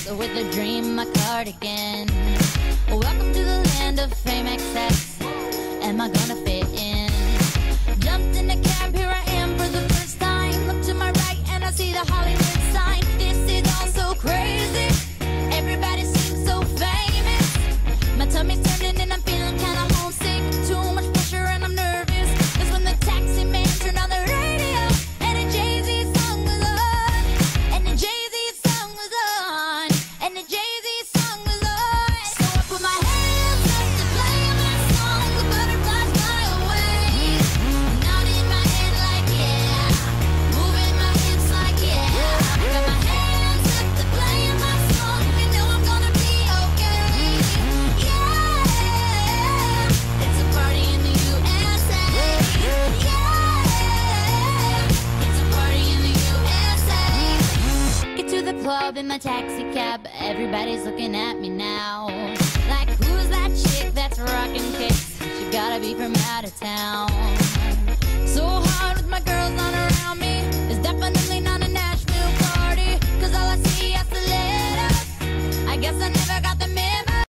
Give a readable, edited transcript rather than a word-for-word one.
with a dream, my cardigan. Welcome to the land of fame excess. Am I gonna fit in? Jumped in a cab, here I am for the first time. Look to my right and I see the Hollywood sign. This is all so crazy. Everybody seems so famous. My tummy's turning and I'm feeling kinda homesick. Too much pressure and I'm nervous. That's when the taxi man turned on the radio and a Jay-Z song was on. And the Jay-Z song was on. And the Jay-Z song was on. So I put my hands up to play my song. The butterflies fly away. Nodding my head like yeah. Moving my hips like yeah. Got my hands up to play my song. You know I'm gonna be okay. Yeah. It's a party in the USA. Yeah. It's a party in the USA. Get to the club in my taxi cab. Everybody's looking at me now. Like, who's that chick that's rocking kicks? She gotta be from out of town. So hard with my girls on